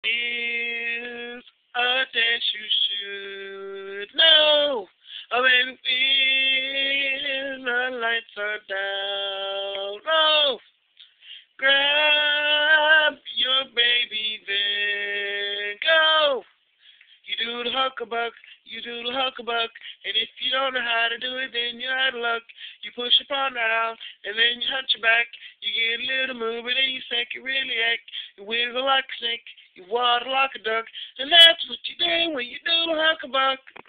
is a dance you should know. When the lights are down. Oh, grab your baby, then go. You do the huckabuck, you do the huckabuck, and if you don't know how to do it, then you're out of luck. You push your partner out, and then you hunch your back. You get a little move, and then you sink, you really act. You wiggle like a snake, you waddle like a duck, and that's what you do when you do the huckabuck.